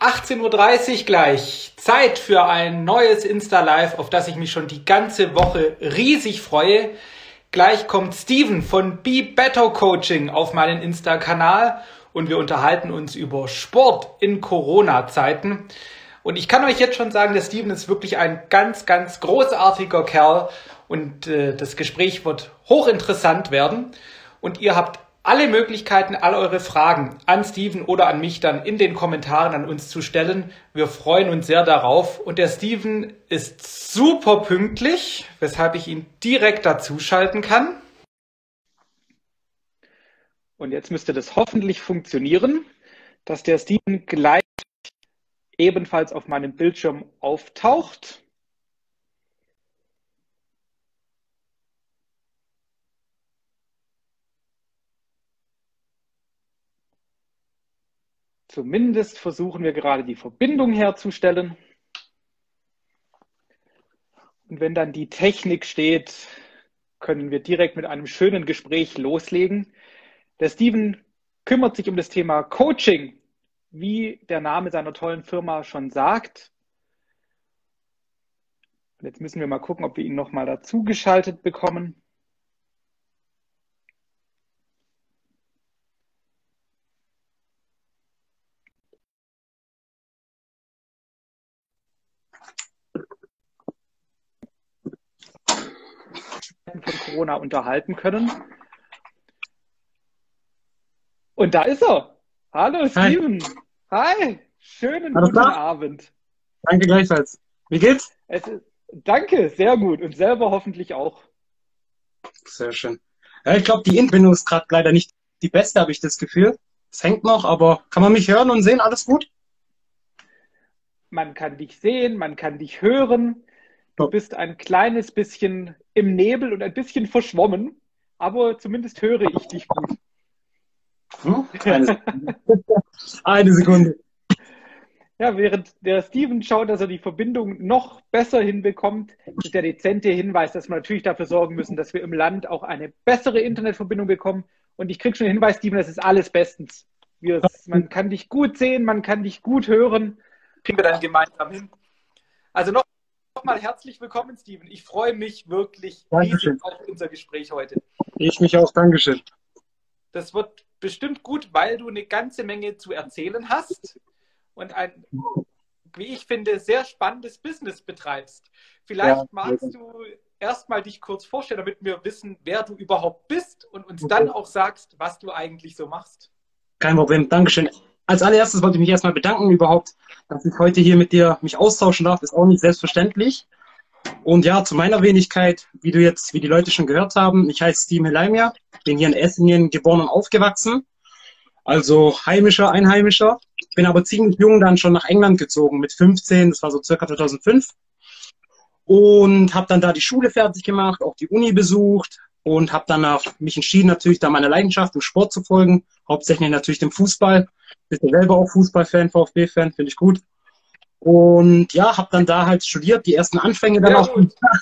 18:30 Uhr gleich. Zeit für ein neues Insta-Live, auf das ich mich schon die ganze Woche riesig freue. Gleich kommt Steven von Be Better Coaching auf meinen Insta-Kanal und wir unterhalten uns über Sport in Corona-Zeiten. Und ich kann euch jetzt schon sagen, der Steven ist wirklich ein ganz, ganz großartiger Kerl und das Gespräch wird hochinteressant werden. Und ihr habt alle Möglichkeiten, all eure Fragen an Steven oder an mich dann in den Kommentaren an uns zu stellen. Wir freuen uns sehr darauf. Und der Steven ist super pünktlich, weshalb ich ihn direkt dazuschalten kann. Und jetzt müsste das hoffentlich funktionieren, dass der Steven gleich ebenfalls auf meinem Bildschirm auftaucht. Zumindest versuchen wir gerade die Verbindung herzustellen. Und wenn dann die Technik steht, können wir direkt mit einem schönen Gespräch loslegen. Der Steven kümmert sich um das Thema Coaching, wie der Name seiner tollen Firma schon sagt. Und jetzt müssen wir mal gucken, ob wir ihn nochmal dazu geschaltet bekommen. Von Corona unterhalten können. Und da ist er. Hallo Steven. Hi. Schönen guten Abend. Danke gleichfalls. Wie geht's? Danke, sehr gut. Und selber hoffentlich auch. Sehr schön. Ja, ich glaube, die Intbindung ist gerade leider nicht die beste, habe ich das Gefühl. Es hängt noch, aber kann man mich hören und sehen? Alles gut? Man kann dich sehen, man kann dich hören. Du bist ein kleines bisschen im Nebel und ein bisschen verschwommen, aber zumindest höre ich dich gut. Eine Sekunde. Ja, während der Steven schaut, dass er die Verbindung noch besser hinbekommt, ist der dezente Hinweis, dass wir natürlich dafür sorgen müssen, dass wir im Land auch eine bessere Internetverbindung bekommen. Und ich kriege schon den Hinweis, Steven, das ist alles bestens. Man kann dich gut sehen, man kann dich gut hören. Kriegen wir dann gemeinsam hin. Also nochmal herzlich willkommen, Steven. Ich freue mich wirklich riesig auf unser Gespräch heute. Ich mich auch, Dankeschön. Das wird bestimmt gut, weil du eine ganze Menge zu erzählen hast und ein, wie ich finde, sehr spannendes Business betreibst. Vielleicht magst du erstmal dich kurz vorstellen, damit wir wissen, wer du überhaupt bist und uns dann auch sagst, was du eigentlich so machst. Kein Problem, Dankeschön. Als allererstes wollte ich mich erstmal bedanken überhaupt, dass ich heute hier mit dir mich austauschen darf. Ist auch nicht selbstverständlich. Und ja, zu meiner Wenigkeit, wie die Leute schon gehört haben, ich heiße Steven Helaimer, bin hier in Esslingen geboren und aufgewachsen, also Einheimischer. Bin aber ziemlich jung dann schon nach England gezogen, mit 15, das war so circa 2005. Und habe dann da die Schule fertig gemacht, auch die Uni besucht und habe danach mich entschieden, natürlich da meine Leidenschaft im Sport zu folgen, hauptsächlich natürlich dem Fußball. Bin selber auch Fußballfan, VfB-Fan, finde ich gut. Und ja, habe dann da halt studiert, die ersten Anfänge dann auch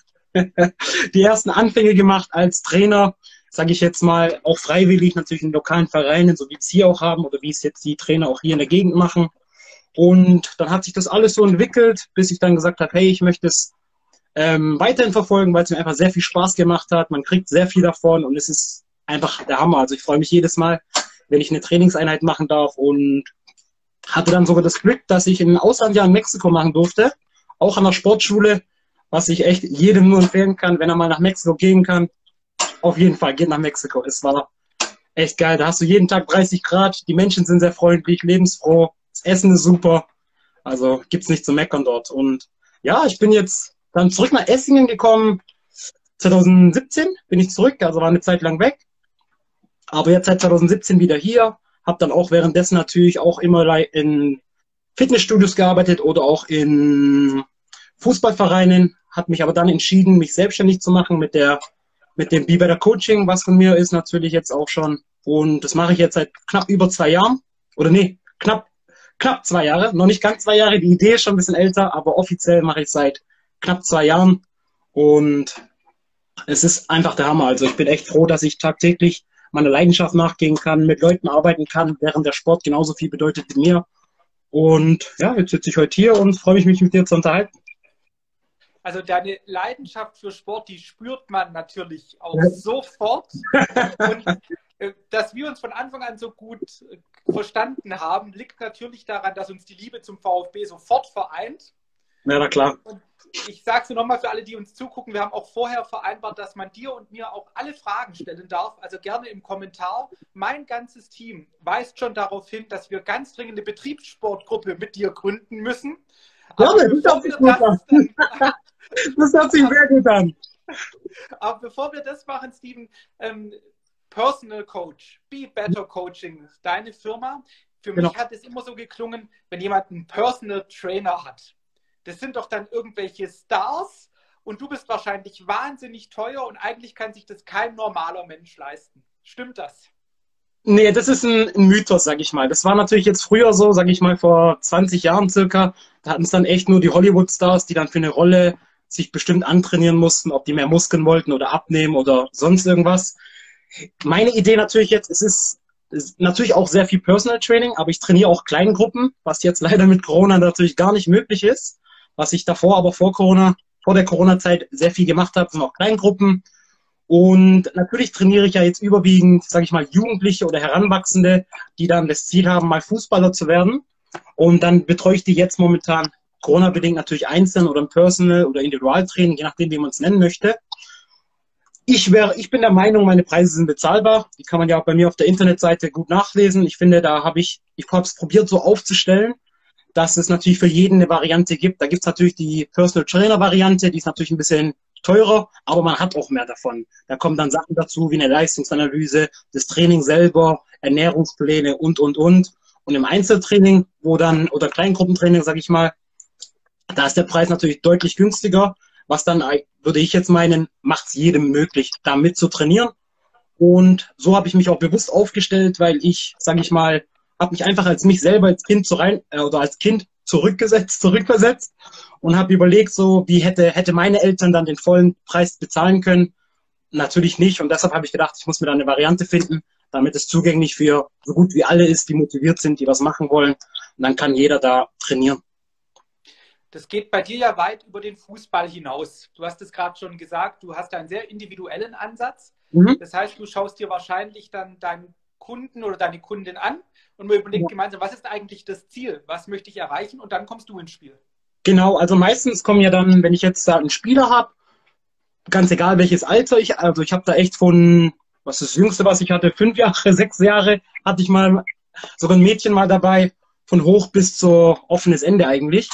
die ersten Anfänge gemacht als Trainer, sage ich jetzt mal, auch freiwillig natürlich in lokalen Vereinen, so wie es hier auch haben oder wie es jetzt die Trainer auch hier in der Gegend machen. Und dann hat sich das alles so entwickelt, bis ich dann gesagt habe, hey, ich möchte es weiterhin verfolgen, weil es mir einfach sehr viel Spaß gemacht hat. Man kriegt sehr viel davon und es ist einfach der Hammer. Also ich freue mich jedes Mal, wenn ich eine Trainingseinheit machen darf und hatte dann sogar das Glück, dass ich ein Auslandsjahr in Mexiko machen durfte, auch an der Sportschule, was ich echt jedem nur empfehlen kann, wenn er mal nach Mexiko gehen kann. Auf jeden Fall, geht nach Mexiko. Es war echt geil. Da hast du jeden Tag 30 Grad, die Menschen sind sehr freundlich, lebensfroh, das Essen ist super. Also gibt's nicht zu meckern dort. Und ja, ich bin jetzt dann zurück nach Esslingen gekommen. 2017 bin ich zurück, also war eine Zeit lang weg. Aber jetzt seit 2017 wieder hier. Habe dann auch währenddessen natürlich auch immer in Fitnessstudios gearbeitet oder auch in Fußballvereinen. Hat mich aber dann entschieden, mich selbstständig zu machen mit dem Be Better Coaching, was von mir ist natürlich jetzt auch schon. Und das mache ich jetzt seit knapp über 2 Jahren. Oder nee, knapp 2 Jahre. Noch nicht ganz 2 Jahre. Die Idee ist schon ein bisschen älter, aber offiziell mache ich seit knapp 2 Jahren. Und es ist einfach der Hammer. Also ich bin echt froh, dass ich tagtäglich meiner Leidenschaft nachgehen kann, mit Leuten arbeiten kann, während der Sport genauso viel bedeutet wie mir. Und ja, jetzt sitze ich heute hier und freue mich mit dir zu unterhalten. Also deine Leidenschaft für Sport, die spürt man natürlich auch Ja. sofort. Und dass wir uns von Anfang an so gut verstanden haben, liegt natürlich daran, dass uns die Liebe zum VfB sofort vereint. Ja, na klar. Und ich sage es nochmal für alle, die uns zugucken, wir haben auch vorher vereinbart, dass man dir und mir auch alle Fragen stellen darf, also gerne im Kommentar. Mein ganzes Team weist schon darauf hin, dass wir ganz dringend eine Betriebssportgruppe mit dir gründen müssen. Ja, das hört sich sehr gut an. Aber bevor wir das machen, Steven, Personal Coach, Be Better Coaching, deine Firma. Für mich hat es immer so geklungen, wenn jemand einen Personal Trainer hat. Das sind doch dann irgendwelche Stars und du bist wahrscheinlich wahnsinnig teuer und eigentlich kann sich das kein normaler Mensch leisten. Stimmt das? Nee, das ist ein Mythos, sag ich mal. Das war natürlich jetzt früher so, sag ich mal, vor 20 Jahren circa. Da hatten es dann echt nur die Hollywood-Stars, die dann für eine Rolle sich bestimmt antrainieren mussten, ob die mehr Muskeln wollten oder abnehmen oder sonst irgendwas. Meine Idee natürlich jetzt, es ist natürlich auch sehr viel Personal Training, aber ich trainiere auch Kleingruppen, was jetzt leider mit Corona natürlich gar nicht möglich ist. Was ich davor aber vor der Corona-Zeit sehr viel gemacht habe, sind auch Kleingruppen. Und natürlich trainiere ich ja jetzt überwiegend, sage ich mal, Jugendliche oder Heranwachsende, die dann das Ziel haben, mal Fußballer zu werden. Und dann betreue ich die jetzt momentan Corona-bedingt natürlich einzeln oder im Personal oder Individualtraining, je nachdem, wie man es nennen möchte. Ich bin der Meinung, meine Preise sind bezahlbar. Die kann man ja auch bei mir auf der Internetseite gut nachlesen. Ich finde, ich habe es probiert so aufzustellen, dass es natürlich für jeden eine Variante gibt. Da gibt es natürlich die Personal Trainer Variante, die ist natürlich ein bisschen teurer, aber man hat auch mehr davon. Da kommen dann Sachen dazu wie eine Leistungsanalyse, das Training selber, Ernährungspläne und. Und im Einzeltraining, oder Kleingruppentraining, sage ich mal, da ist der Preis natürlich deutlich günstiger, was dann, würde ich jetzt meinen, macht es jedem möglich, da mit zu trainieren. Und so habe ich mich auch bewusst aufgestellt, weil ich, sage ich mal, habe mich einfach als mich selber als Kind oder als Kind zurückversetzt und habe überlegt, so wie hätte meine Eltern dann den vollen Preis bezahlen können. Natürlich nicht. Und deshalb habe ich gedacht, ich muss mir da eine Variante finden, damit es zugänglich für so gut wie alle ist, die motiviert sind, die was machen wollen. Und dann kann jeder da trainieren. Das geht bei dir ja weit über den Fußball hinaus. Du hast es gerade schon gesagt, du hast einen sehr individuellen Ansatz. Mhm. Das heißt, du schaust dir wahrscheinlich dann deinen Kunden oder deine Kundin an und man überlegt gemeinsam, was ist eigentlich das Ziel? Was möchte ich erreichen? Und dann kommst du ins Spiel. Genau, also meistens kommen ja dann, wenn ich jetzt da einen Spieler habe, ganz egal welches Alter also ich habe da echt was ist das Jüngste, was ich hatte, 5 Jahre, 6 Jahre, hatte ich mal sogar ein Mädchen mal dabei, von hoch bis zu offenes Ende eigentlich.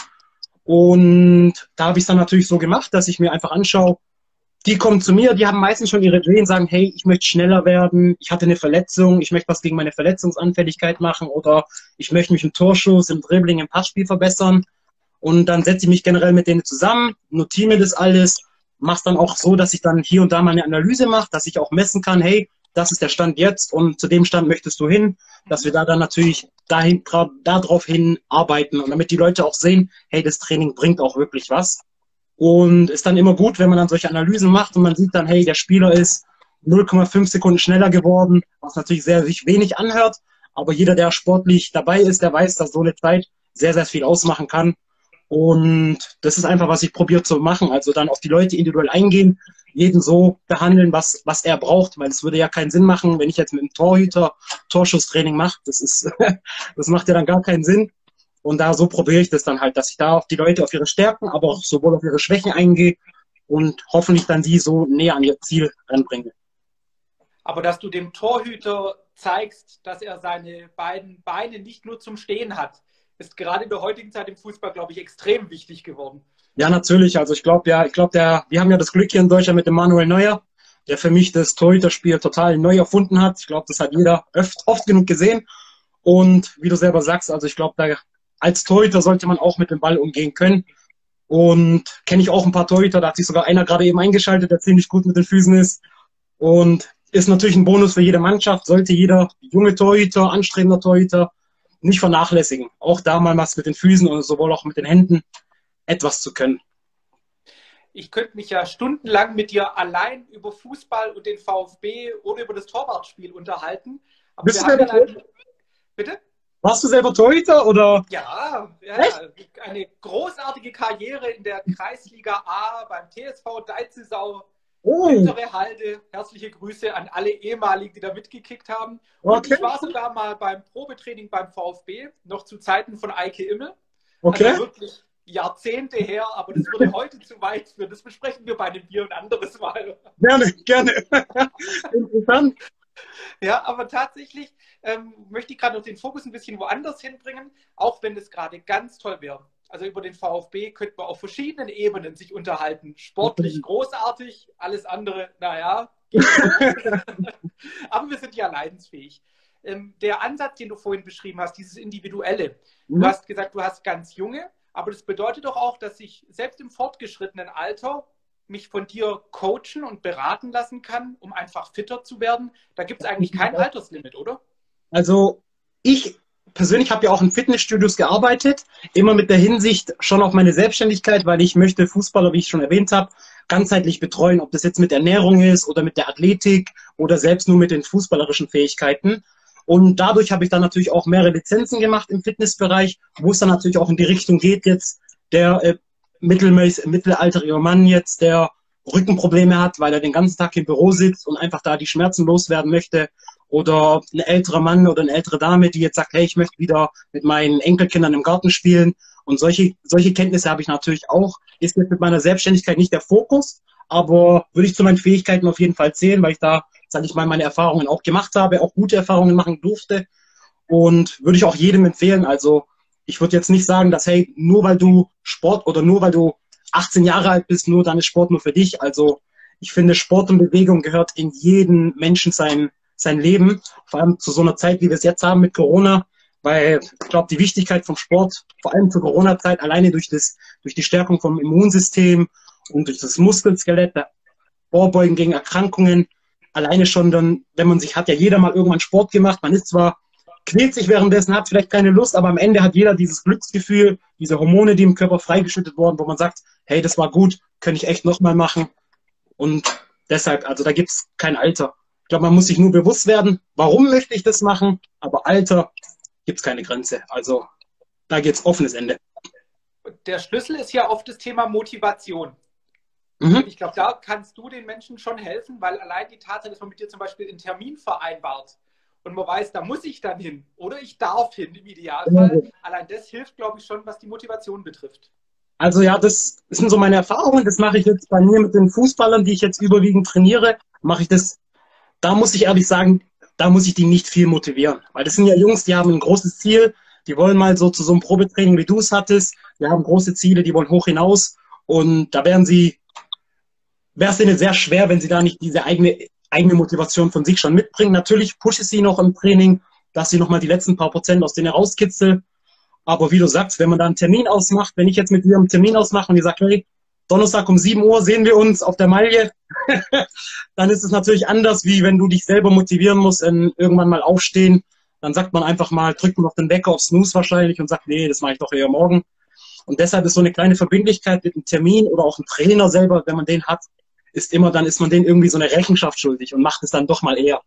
Und da habe ich es dann natürlich so gemacht, dass ich mir einfach anschaue, die kommen zu mir, die haben meistens schon ihre Ideen, sagen, hey, ich möchte schneller werden, ich hatte eine Verletzung, ich möchte was gegen meine Verletzungsanfälligkeit machen oder ich möchte mich im Torschuss, im Dribbling, im Passspiel verbessern. Und dann setze ich mich generell mit denen zusammen, notiere mir das alles, mache es dann auch so, dass ich dann hier und da mal eine Analyse mache, dass ich auch messen kann, hey, das ist der Stand jetzt und zu dem Stand möchtest du hin, dass wir da dann natürlich darauf hin arbeiten und damit die Leute auch sehen, hey, das Training bringt auch wirklich was. Und ist dann immer gut, wenn man dann solche Analysen macht und man sieht dann, hey, der Spieler ist 0,5 Sekunden schneller geworden, was natürlich sich wenig anhört, aber jeder, der sportlich dabei ist, der weiß, dass so eine Zeit sehr, sehr viel ausmachen kann. Und das ist einfach, was ich probiere zu machen. Also dann auf die Leute individuell eingehen, jeden so behandeln, was er braucht, weil es würde ja keinen Sinn machen, wenn ich jetzt mit einem Torhüter Torschusstraining mache. Das macht ja dann gar keinen Sinn. Und da so probiere ich das dann halt, dass ich da auf die Leute, auf ihre Stärken, aber auch sowohl auf ihre Schwächen eingehe und hoffentlich dann die so näher an ihr Ziel ranbringe. Aber dass du dem Torhüter zeigst, dass er seine beiden Beine nicht nur zum Stehen hat, ist gerade in der heutigen Zeit im Fußball, glaube ich, extrem wichtig geworden. Ja, natürlich. Also wir haben ja das Glück hier in Deutschland mit dem Manuel Neuer, der für mich das Torhüterspiel total neu erfunden hat. Ich glaube, das hat jeder oft genug gesehen. Und wie du selber sagst, also ich glaube, als Torhüter sollte man auch mit dem Ball umgehen können. Und kenne ich auch ein paar Torhüter, da hat sich sogar einer gerade eben eingeschaltet, der ziemlich gut mit den Füßen ist. Und ist natürlich ein Bonus für jede Mannschaft, sollte jeder junge Torhüter, anstrebender Torhüter nicht vernachlässigen. Auch da mal was mit den Füßen und sowohl auch mit den Händen etwas zu können. Ich könnte mich ja stundenlang mit dir allein über Fußball und den VfB oder über das Torwartspiel unterhalten. Aber Bist du der ja bitte? Warst du selber Torhüter oder? Ja, Echt? eine großartige Karriere in der Kreisliga A beim TSV Deizisau, Oh, Hintere Halde. Herzliche Grüße an alle ehemaligen, die da mitgekickt haben. Und okay, ich war sogar mal beim Probetraining beim VfB, noch zu Zeiten von Eike Immel. Also okay. wirklich Jahrzehnte her, aber das würde heute zu weit führen. Das besprechen wir bei einem Bier ein anderes Mal. Gerne, gerne. Interessant. Ja, aber tatsächlich möchte ich gerade noch den Fokus ein bisschen woanders hinbringen, auch wenn es gerade ganz toll wäre. Also über den VfB könnte man auf verschiedenen Ebenen sich unterhalten. Sportlich großartig, alles andere, naja. Aber wir sind ja leidensfähig. Der Ansatz, den du vorhin beschrieben hast, dieses Individuelle. Du Mhm. hast gesagt, du hast ganz junge, aber das bedeutet doch auch, dass ich selbst im fortgeschrittenen Alter mich von dir coachen und beraten lassen kann, um einfach fitter zu werden. Da gibt es eigentlich kein Alterslimit, oder? Also ich persönlich habe ja auch in Fitnessstudios gearbeitet, immer mit der Hinsicht schon auf meine Selbstständigkeit, weil ich möchte Fußballer, wie ich schon erwähnt habe, ganzheitlich betreuen, ob das jetzt mit Ernährung ist oder mit der Athletik oder selbst nur mit den fußballerischen Fähigkeiten. Und dadurch habe ich dann natürlich auch mehrere Lizenzen gemacht im Fitnessbereich, wo es dann natürlich auch in die Richtung geht jetzt der mittelalterliche Mann jetzt, der Rückenprobleme hat, weil er den ganzen Tag im Büro sitzt und einfach da die Schmerzen loswerden möchte. Oder ein älterer Mann oder eine ältere Dame, die jetzt sagt, hey, ich möchte wieder mit meinen Enkelkindern im Garten spielen. Und solche Kenntnisse habe ich natürlich auch. Ist jetzt mit meiner Selbstständigkeit nicht der Fokus, aber würde ich zu meinen Fähigkeiten auf jeden Fall zählen, weil ich da, sage ich mal, meine Erfahrungen auch gemacht habe, auch gute Erfahrungen machen durfte. Und würde ich auch jedem empfehlen. Also ich würde jetzt nicht sagen, dass, hey, nur weil du Sport oder nur weil du 18 Jahre alt bist, nur dann ist Sport nur für dich. Also ich finde, Sport und Bewegung gehört in jeden Menschen sein Leben, vor allem zu so einer Zeit, wie wir es jetzt haben mit Corona, weil ich glaube, die Wichtigkeit vom Sport, vor allem zur Corona-Zeit, alleine durch die Stärkung vom Immunsystem und durch das Muskelskelett, Vorbeugen gegen Erkrankungen, alleine schon dann, wenn man sich, hat ja jeder mal irgendwann Sport gemacht, man ist zwar, quält sich währenddessen, hat vielleicht keine Lust, aber am Ende hat jeder dieses Glücksgefühl, diese Hormone, die im Körper freigeschüttet wurden, wo man sagt, hey, das war gut, könnte ich echt nochmal machen. Und deshalb, also da gibt es kein Alter. Ich glaube, man muss sich nur bewusst werden, warum möchte ich das machen, aber Alter gibt es keine Grenze. Also da geht es offenes Ende. Der Schlüssel ist ja oft das Thema Motivation. Und Mhm. ich glaube, da kannst du den Menschen schon helfen, weil allein die Tatsache, dass man mit dir zum Beispiel einen Termin vereinbart und man weiß, da muss ich dann hin oder ich darf hin im Idealfall, allein das hilft, glaube ich, schon, was die Motivation betrifft. Also ja, das sind so meine Erfahrungen. Das mache ich jetzt bei mir mit den Fußballern, die ich jetzt überwiegend trainiere. Mache ich das, da muss ich ehrlich sagen, da muss ich die nicht viel motivieren. Weil das sind ja Jungs, die haben ein großes Ziel. Die wollen mal so zu so einem Probetraining, wie du es hattest. Die haben große Ziele, die wollen hoch hinaus. Und da wäre es ihnen sehr schwer, wenn sie da nicht diese eigene Motivation von sich schon mitbringen. Natürlich pushe ich sie noch im Training, dass sie nochmal die letzten paar Prozent aus denen rauskitzeln. Aber wie du sagst, wenn man da einen Termin ausmacht, wenn ich jetzt mit dir einen Termin ausmache und ihr sagt, hey, Donnerstag um 7 Uhr sehen wir uns auf der Maille, dann ist es natürlich anders, wie wenn du dich selber motivieren musst, irgendwann mal aufstehen. Dann sagt man einfach mal, drückt man auf den Wecker auf Snooze wahrscheinlich und sagt, nee, das mache ich doch eher morgen. Und deshalb ist so eine kleine Verbindlichkeit mit einem Termin oder auch ein Trainer selber, wenn man den hat, ist immer, dann ist man denen irgendwie so eine Rechenschaft schuldig und macht es dann doch mal eher.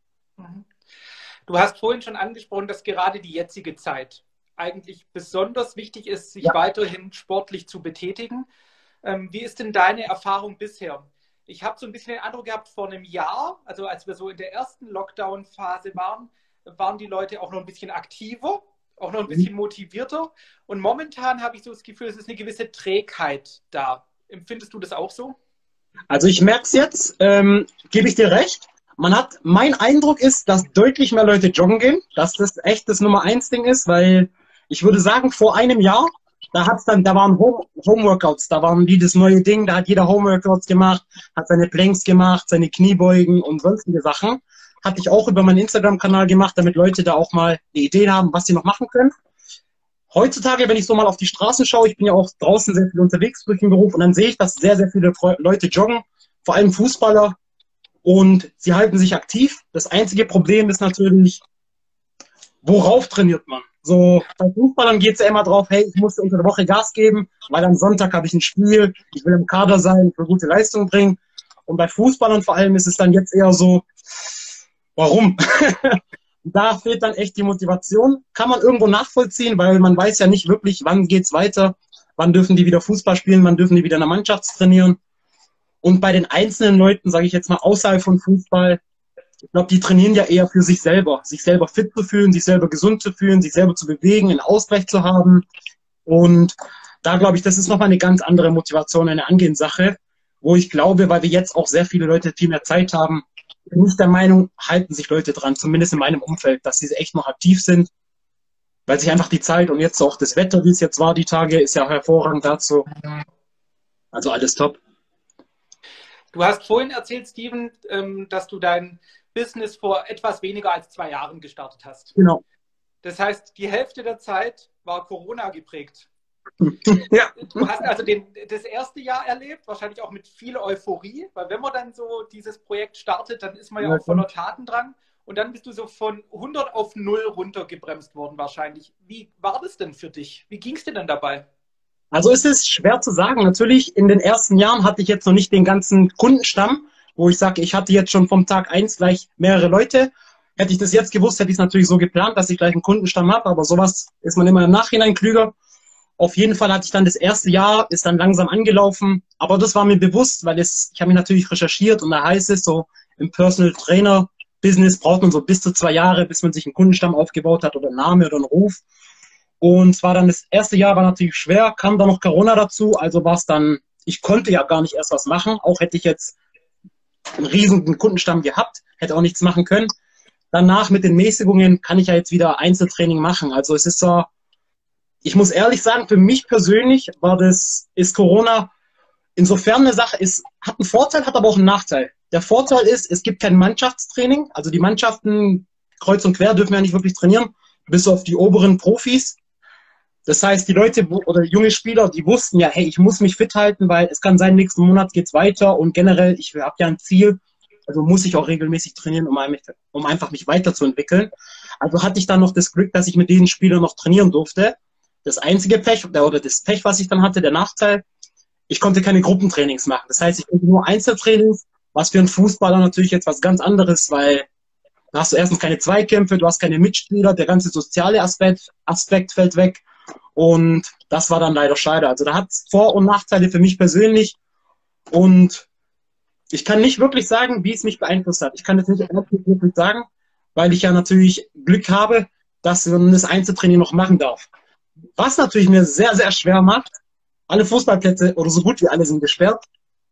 Du hast vorhin schon angesprochen, dass gerade die jetzige Zeit eigentlich besonders wichtig ist, sich Ja. weiterhin sportlich zu betätigen. Wie ist denn deine Erfahrung bisher? Ich habe so ein bisschen den Eindruck gehabt, vor einem Jahr, also als wir so in der ersten Lockdown-Phase waren, waren die Leute auch noch ein bisschen aktiver, auch noch ein bisschen motivierter. Und momentan habe ich so das Gefühl, es ist eine gewisse Trägheit da. Empfindest du das auch so? Also ich merke es jetzt, gebe ich dir recht. Mein Eindruck ist, dass deutlich mehr Leute joggen gehen, dass das echt das Nummer eins Ding ist, weil ich würde sagen, vor einem Jahr, da waren Homeworkouts, da waren die das neue Ding, da hat jeder Homeworkouts gemacht, hat seine Planks gemacht, seine Kniebeugen und sonstige Sachen. Hatte ich auch über meinen Instagram-Kanal gemacht, damit Leute da auch mal eine Idee haben, was sie noch machen können. Heutzutage, wenn ich so mal auf die Straßen schaue, ich bin ja auch draußen sehr viel unterwegs durch den Beruf und dann sehe ich, dass sehr, sehr viele Leute joggen, vor allem Fußballer, und sie halten sich aktiv. Das einzige Problem ist natürlich, worauf trainiert man? So, bei Fußballern geht es ja immer drauf, hey, ich muss unter der Woche Gas geben, weil am Sonntag habe ich ein Spiel, ich will im Kader sein, ich will gute Leistung bringen. Und bei Fußballern vor allem ist es dann jetzt eher so, warum? da fehlt dann echt die Motivation. Kann man irgendwo nachvollziehen, weil man weiß ja nicht wirklich, wann geht's weiter, wann dürfen die wieder Fußball spielen, wann dürfen die wieder in der Mannschaft trainieren. Und bei den einzelnen Leuten, sage ich jetzt mal, außerhalb von Fußball, ich glaube, die trainieren ja eher für sich selber fit zu fühlen, sich selber gesund zu fühlen, sich selber zu bewegen, einen Ausgleich zu haben. Und da glaube ich, das ist nochmal eine ganz andere Motivation, eine Angehenssache, wo ich glaube, weil wir jetzt auch sehr viele Leute viel mehr Zeit haben, bin ich der Meinung, halten sich Leute dran, zumindest in meinem Umfeld, dass sie echt noch aktiv sind, weil sich einfach die Zeit und jetzt auch das Wetter, wie es jetzt war, die Tage, ist ja hervorragend dazu. Also alles top. Du hast vorhin erzählt, Steven, dass du dein Business vor etwas weniger als 2 Jahren gestartet hast. Genau. Das heißt, die Hälfte der Zeit war Corona geprägt. Ja. Du hast also das erste Jahr erlebt, wahrscheinlich auch mit viel Euphorie, weil wenn man dann so dieses Projekt startet, dann ist man ja auch voller Taten dran und dann bist du so von 100 auf 0 runtergebremst worden wahrscheinlich. Wie war das denn für dich? Wie ging es dir denn dabei? Also es ist schwer zu sagen. Natürlich, in den ersten Jahren hatte ich jetzt noch nicht den ganzen Kundenstamm, wo ich sage, ich hatte jetzt schon vom Tag 1 gleich mehrere Leute. Hätte ich das jetzt gewusst, hätte ich es natürlich so geplant, dass ich gleich einen Kundenstamm habe, aber sowas ist man immer im Nachhinein klüger. Auf jeden Fall hatte ich dann das erste Jahr, ist dann langsam angelaufen, aber das war mir bewusst, weil ich habe mich natürlich recherchiert und da heißt es so, im Personal Trainer Business braucht man so bis zu 2 Jahre, bis man sich einen Kundenstamm aufgebaut hat oder einen Namen oder einen Ruf. Und zwar dann das erste Jahr war natürlich schwer, kam dann noch Corona dazu, also war es dann, ich konnte ja gar nicht erst was machen, auch hätte ich jetzt einen riesigen Kundenstamm gehabt, hätte auch nichts machen können. Danach mit den Mäßigungen kann ich ja jetzt wieder Einzeltraining machen, also es ist so, ich muss ehrlich sagen, für mich persönlich ist Corona insofern eine Sache, hat einen Vorteil, hat aber auch einen Nachteil. Der Vorteil ist, es gibt kein Mannschaftstraining, also die Mannschaften kreuz und quer dürfen ja nicht wirklich trainieren, bis auf die oberen Profis. Das heißt, die Leute oder junge Spieler, die wussten ja, hey, ich muss mich fit halten, weil es kann sein, nächsten Monat geht's weiter und generell, ich habe ja ein Ziel, also muss ich auch regelmäßig trainieren, um einfach mich weiterzuentwickeln. Also hatte ich dann noch das Glück, dass ich mit diesen Spielern noch trainieren durfte. Das einzige Pech, oder das Pech, was ich dann hatte, der Nachteil, ich konnte keine Gruppentrainings machen. Das heißt, ich konnte nur Einzeltrainings, was für einen Fußballer natürlich jetzt was ganz anderes, weil da hast du erstens keine Zweikämpfe, du hast keine Mitspieler, der ganze soziale Aspekt fällt weg und das war dann leider schade. Also da hat es Vor- und Nachteile für mich persönlich und ich kann nicht wirklich sagen, wie es mich beeinflusst hat. Ich kann das nicht wirklich sagen, weil ich ja natürlich Glück habe, dass man das Einzeltraining noch machen darf. Was natürlich mir sehr, sehr schwer macht, alle Fußballplätze oder so gut wie alle sind gesperrt.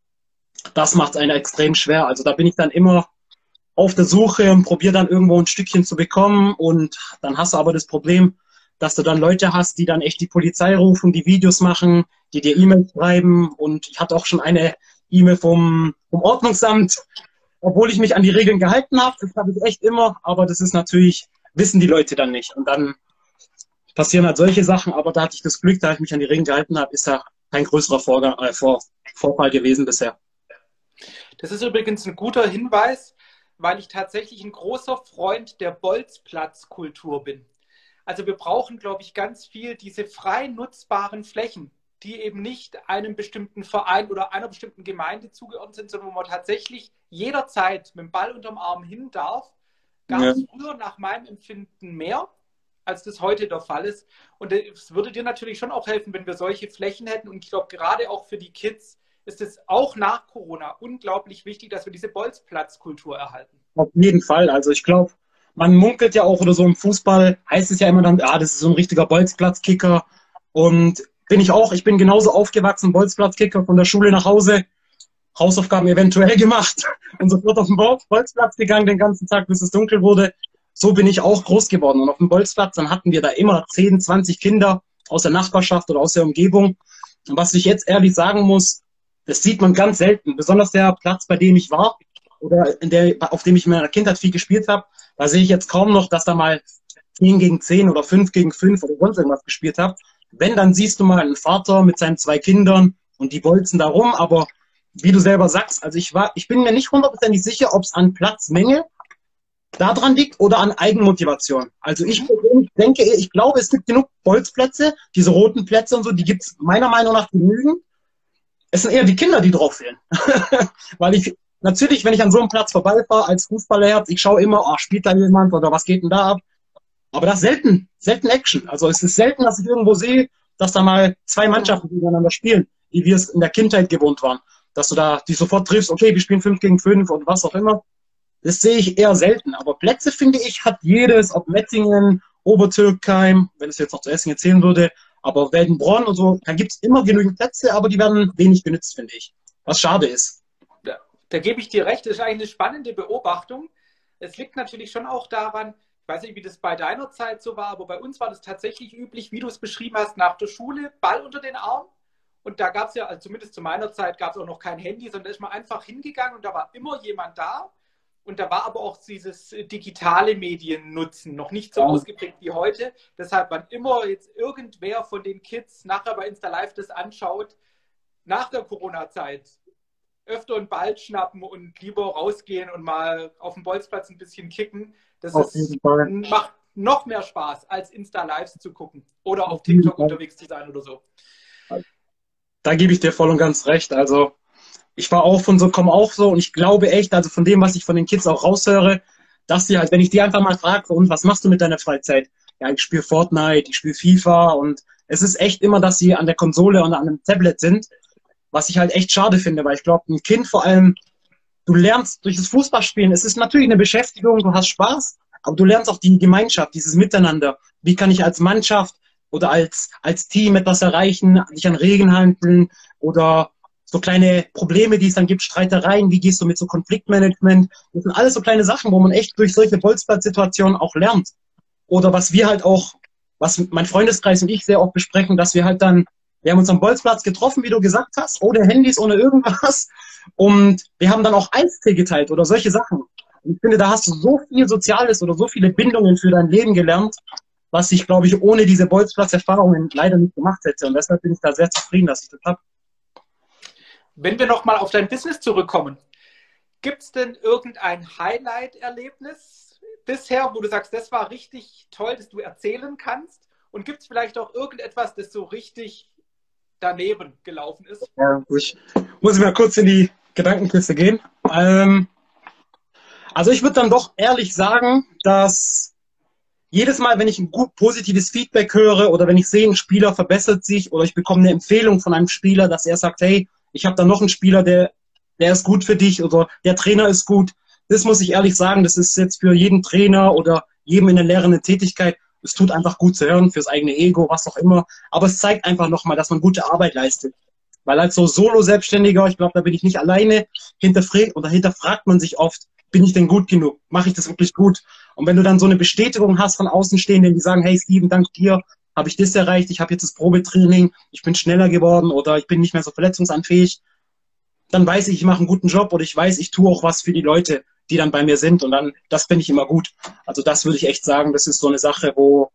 Das macht es einem extrem schwer. Also da bin ich dann immer auf der Suche und probiere dann irgendwo ein Stückchen zu bekommen. Und dann hast du aber das Problem, dass du dann Leute hast, die dann echt die Polizei rufen, die Videos machen, die dir E-Mails schreiben. Und ich hatte auch schon eine E-Mail vom Ordnungsamt, obwohl ich mich an die Regeln gehalten habe. Das habe ich echt immer. Aber das ist natürlich, wissen die Leute dann nicht. Und dann passieren halt solche Sachen, aber da hatte ich das Glück, da ich mich an die Regeln gehalten habe, ist da kein größerer Vorfall gewesen bisher. Das ist übrigens ein guter Hinweis, weil ich tatsächlich ein großer Freund der Bolzplatzkultur bin. Also wir brauchen, glaube ich, ganz viel diese frei nutzbaren Flächen, die eben nicht einem bestimmten Verein oder einer bestimmten Gemeinde zugeordnet sind, sondern wo man tatsächlich jederzeit mit dem Ball unterm Arm hin darf. Gab es früher nach meinem Empfinden mehr, als das heute der Fall ist. Und es würde dir natürlich schon auch helfen, wenn wir solche Flächen hätten. Und ich glaube, gerade auch für die Kids ist es auch nach Corona unglaublich wichtig, dass wir diese Bolzplatzkultur erhalten. Auf jeden Fall. Also ich glaube, man munkelt ja auch, oder so im Fußball heißt es ja immer dann, das ist so ein richtiger Bolzplatzkicker. Und bin ich auch, ich bin genauso aufgewachsen, Bolzplatzkicker von der Schule nach Hause, Hausaufgaben eventuell gemacht und sofort auf den Bolzplatz gegangen den ganzen Tag, bis es dunkel wurde. So bin ich auch groß geworden. Und auf dem Bolzplatz, dann hatten wir da immer 10, 20 Kinder aus der Nachbarschaft oder aus der Umgebung. Und was ich jetzt ehrlich sagen muss, das sieht man ganz selten. Besonders der Platz, bei dem ich war oder auf dem ich in meiner Kindheit viel gespielt habe, da sehe ich jetzt kaum noch, dass da mal 10 gegen 10 oder 5 gegen 5 oder sonst irgendwas gespielt habe. Wenn, dann siehst du mal einen Vater mit seinen 2 Kindern und die bolzen da rum. Aber wie du selber sagst, also ich bin mir nicht hundertprozentig sicher, ob es an Platzmenge daran liegt oder an Eigenmotivation. Also ich persönlich denke, ich glaube, es gibt genug Bolzplätze, diese roten Plätze und so, die gibt es meiner Meinung nach genügend. Es sind eher die Kinder, die drauf fehlen. Weil natürlich, wenn ich an so einem Platz vorbeifahre als Fußballerherz, ich schaue immer, oh, spielt da jemand oder was geht denn da ab? Aber das ist selten Action. Also es ist selten, dass ich irgendwo sehe, dass da mal zwei Mannschaften gegeneinander spielen, wie wir es in der Kindheit gewohnt waren. Dass du da die sofort triffst, okay, wir spielen 5 gegen 5 und was auch immer. Das sehe ich eher selten. Aber Plätze, finde ich, hat jedes, ob Mettingen, Obertürkheim, wenn es jetzt noch zu Essen zählen würde, aber Weldenbronn und so, da gibt es immer genügend Plätze, aber die werden wenig genützt, finde ich. Was schade ist. Da gebe ich dir recht, das ist eigentlich eine spannende Beobachtung. Es liegt natürlich schon auch daran, ich weiß nicht, wie das bei deiner Zeit so war, aber bei uns war das tatsächlich üblich, wie du es beschrieben hast, nach der Schule, Ball unter den Arm. Und da gab es ja, also zumindest zu meiner Zeit, gab es auch noch kein Handy, sondern da ist man einfach hingegangen und da war immer jemand da. Und da war aber auch dieses digitale Mediennutzen noch nicht so ausgeprägt wie heute. Deshalb, wann immer jetzt irgendwer von den Kids nachher bei InstaLive das anschaut, nach der Corona-Zeit, öfter einen Ball schnappen und lieber rausgehen und mal auf dem Bolzplatz ein bisschen kicken. Das macht noch mehr Spaß, als Insta-Lives zu gucken oder auf TikTok unterwegs zu sein oder so. Da gebe ich dir voll und ganz recht. Also ich war auch komme auch so und ich glaube echt, also von dem, was ich von den Kids auch raushöre, dass die halt, wenn ich die einfach mal frage, und was machst du mit deiner Freizeit? Ja, ich spiele Fortnite, ich spiele FIFA und es ist echt immer, dass sie an der Konsole und an einem Tablet sind, was ich halt echt schade finde, weil ich glaube, ein Kind vor allem, du lernst durch das Fußballspielen, es ist natürlich eine Beschäftigung, du hast Spaß, aber du lernst auch die Gemeinschaft, dieses Miteinander. Wie kann ich als Mannschaft oder als Team etwas erreichen, dich an Regeln halten oder so kleine Probleme, die es dann gibt, Streitereien, wie gehst du mit so Konfliktmanagement? Das sind alles so kleine Sachen, wo man echt durch solche Bolzplatzsituationen auch lernt. Oder was wir halt auch, was mein Freundeskreis und ich sehr oft besprechen, dass wir halt dann, wir haben uns am Bolzplatz getroffen, wie du gesagt hast, ohne Handys, ohne irgendwas. Und wir haben dann auch Eistee geteilt oder solche Sachen. Und ich finde, da hast du so viel Soziales oder so viele Bindungen für dein Leben gelernt, was ich, glaube ich, ohne diese Bolzplatz-Erfahrungen leider nicht gemacht hätte. Und deshalb bin ich da sehr zufrieden, dass ich das habe. Wenn wir nochmal auf dein Business zurückkommen, gibt es denn irgendein Highlight-Erlebnis bisher, wo du sagst, das war richtig toll, das du erzählen kannst? Und gibt es vielleicht auch irgendetwas, das so richtig daneben gelaufen ist? Ja, ich muss mal kurz in die Gedankenkiste gehen. Also ich würde dann doch ehrlich sagen, dass jedes Mal, wenn ich ein gut positives Feedback höre oder wenn ich sehe, ein Spieler verbessert sich oder ich bekomme eine Empfehlung von einem Spieler, dass er sagt, hey, ich habe da noch einen Spieler, der ist gut für dich oder der Trainer ist gut. Das muss ich ehrlich sagen, das ist jetzt für jeden Trainer oder jedem in der lehrenden Tätigkeit, es tut einfach gut zu hören, fürs eigene Ego, was auch immer. Aber es zeigt einfach nochmal, dass man gute Arbeit leistet. Weil als so Solo-Selbstständiger, ich glaube, da bin ich nicht alleine, hinterfragt man sich oft, bin ich denn gut genug? Mache ich das wirklich gut? Und wenn du dann so eine Bestätigung hast von Außenstehenden, die sagen, hey Steven, dank dir habe ich das erreicht, ich habe jetzt das Probetraining, ich bin schneller geworden oder ich bin nicht mehr so verletzungsanfähig, dann weiß ich, ich mache einen guten Job oder ich weiß, ich tue auch was für die Leute, die dann bei mir sind und dann, das finde ich immer gut. Also das würde ich echt sagen, das ist so eine Sache, wo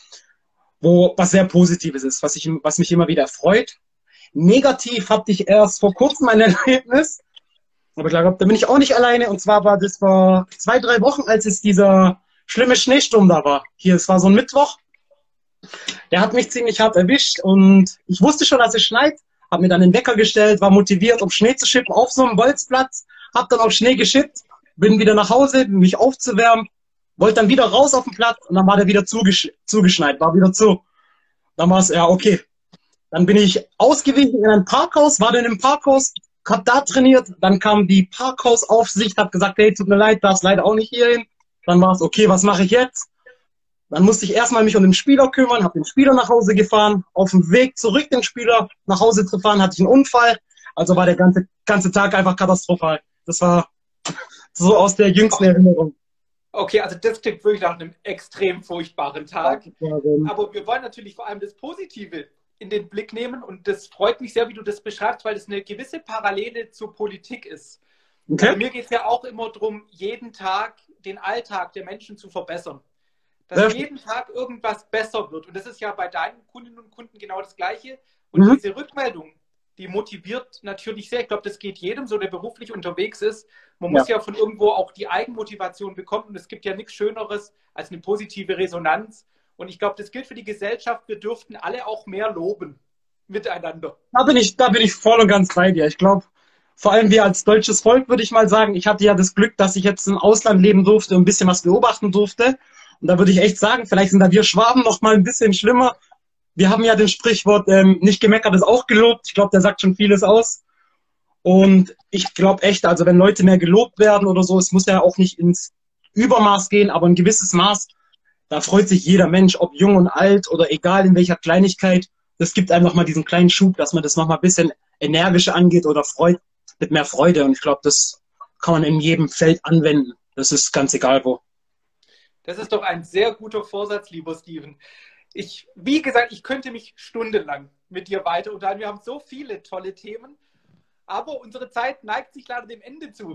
was sehr Positives ist, was mich immer wieder freut. Negativ hatte ich erst vor kurzem ein Erlebnis, aber ich glaube, da bin ich auch nicht alleine. Und zwar war das vor 2, 3 Wochen, als es dieser schlimme Schneesturm da war. Hier, es war so ein Mittwoch. Der hat mich ziemlich hart erwischt und ich wusste schon, dass es schneit. Habe mir dann den Wecker gestellt, war motiviert, um Schnee zu schippen auf so einem Bolzplatz. Habe dann auch Schnee geschippt, bin wieder nach Hause, um mich aufzuwärmen. Wollte dann wieder raus auf den Platz und dann war der wieder zugeschneit, war wieder zu. Dann war es, ja, okay. Dann bin ich ausgewichen in ein Parkhaus, war dann im Parkhaus, hab da trainiert, dann kam die Parkhausaufsicht, hat gesagt, hey, tut mir leid, darfst leider auch nicht hierhin. Dann war es, okay, was mache ich jetzt? Dann musste ich erstmal mich um den Spieler kümmern, habe den Spieler nach Hause gefahren. Auf dem Weg zurück, den Spieler nach Hause zu fahren, hatte ich einen Unfall. Also war der ganze Tag einfach katastrophal. Das war so aus der jüngsten Erinnerung. Okay, also das klingt wirklich nach einem extrem furchtbaren Tag. Aber wir wollen natürlich vor allem das Positive in den Blick nehmen und das freut mich sehr, wie du das beschreibst, weil das eine gewisse Parallele zur Politik ist. Okay. Also mir geht es ja auch immer darum, jeden Tag den Alltag der Menschen zu verbessern. Dass jeden Tag irgendwas besser wird. Und das ist ja bei deinen Kundinnen und Kunden genau das Gleiche. Und diese Rückmeldung, die motiviert natürlich sehr. Ich glaube, das geht jedem so, der beruflich unterwegs ist. Man muss ja von irgendwo auch die Eigenmotivation bekommen. Und es gibt ja nichts Schöneres als eine positive Resonanz. Und ich glaube, das gilt für die Gesellschaft. Wir dürften alle auch mehr loben miteinander. Da bin ich voll und ganz bei dir. Ich glaube, vor allem wir als deutsches Volk, würde ich mal sagen, ich hatte ja das Glück, dass ich jetzt im Ausland leben durfte und ein bisschen was beobachten durfte. Und da würde ich echt sagen, vielleicht sind da wir Schwaben noch mal ein bisschen schlimmer. Wir haben ja den Sprichwort, nicht gemeckert ist auch gelobt. Ich glaube, der sagt schon vieles aus. Und ich glaube echt, also wenn Leute mehr gelobt werden oder so, es muss ja auch nicht ins Übermaß gehen, aber ein gewisses Maß, da freut sich jeder Mensch, ob jung und alt oder egal in welcher Kleinigkeit. Das gibt einem nochmal diesen kleinen Schub, dass man das nochmal ein bisschen energischer angeht oder freut, mit mehr Freude. Und ich glaube, das kann man in jedem Feld anwenden. Das ist ganz egal wo. Das ist doch ein sehr guter Vorsatz, lieber Steven. Wie gesagt, ich könnte mich stundenlang mit dir weiter unterhalten. Wir haben so viele tolle Themen, aber unsere Zeit neigt sich leider dem Ende zu.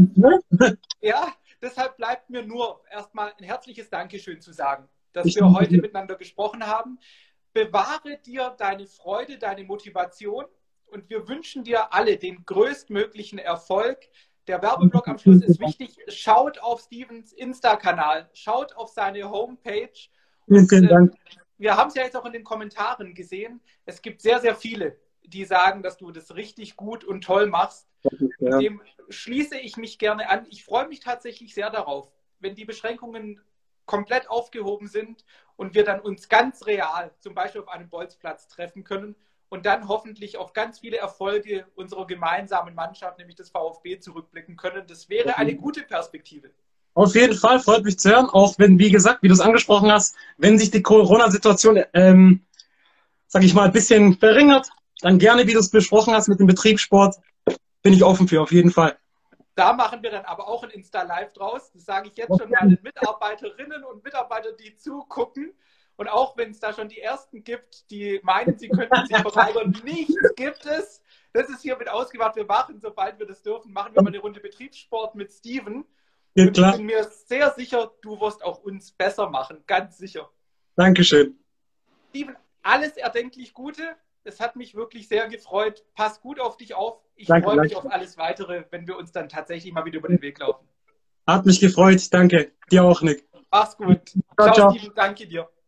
Deshalb bleibt mir nur erstmal ein herzliches Dankeschön zu sagen, dass wir heute miteinander gesprochen haben. Bewahre dir deine Freude, deine Motivation und wir wünschen dir alle den größtmöglichen Erfolg. Der Werbeblock am Schluss ist wichtig. Schaut auf Stevens Insta-Kanal, schaut auf seine Homepage. Vielen Dank. Wir haben es ja jetzt auch in den Kommentaren gesehen. Es gibt sehr, sehr viele, die sagen, dass du das richtig gut und toll machst. Ja. Dem schließe ich mich gerne an. Ich freue mich tatsächlich sehr darauf, wenn die Beschränkungen komplett aufgehoben sind und wir dann uns ganz real, zum Beispiel auf einem Bolzplatz treffen können und dann hoffentlich auf ganz viele Erfolge unserer gemeinsamen Mannschaft, nämlich des VfB, zurückblicken können. Das wäre eine gute Perspektive. Auf jeden Fall, freut mich zu hören, auch wenn, wie gesagt, wie du es angesprochen hast, wenn sich die Corona-Situation, sag ich mal, ein bisschen verringert, dann gerne, wie du es besprochen hast mit dem Betriebssport, bin ich offen für, auf jeden Fall. Da machen wir dann aber auch ein Insta-Live draus. Das sage ich jetzt schon meinen Mitarbeiterinnen und Mitarbeitern, die zugucken. Und auch wenn es da schon die Ersten gibt, die meinen, sie könnten sich verweigern, nichts gibt es. Das ist hiermit ausgemacht. Wir machen, sobald wir das dürfen, machen wir mal eine Runde Betriebssport mit Steven. Ja, und ich bin mir sehr sicher, du wirst auch uns besser machen. Ganz sicher. Dankeschön. Steven, alles erdenklich Gute. Es hat mich wirklich sehr gefreut. Pass gut auf dich auf. Ich Danke, freue mich auf alles Weitere, wenn wir uns dann tatsächlich mal wieder über den Weg laufen. Hat mich gefreut. Danke. Dir auch, Nick. Mach's gut. Ciao, Steven. Danke dir.